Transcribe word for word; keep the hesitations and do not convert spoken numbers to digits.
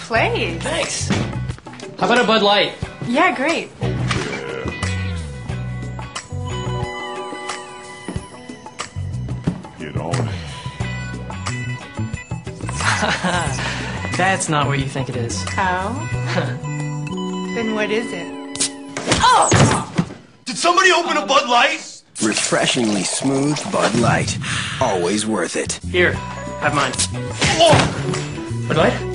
played. Thanks. How about a Bud Light? Yeah, great. Get on it. That's not what you think it is. Oh? Then what is it? Did somebody open a Bud Light? Refreshingly smooth Bud Light. Always worth it. Here, have mine. Oh! Bud Light?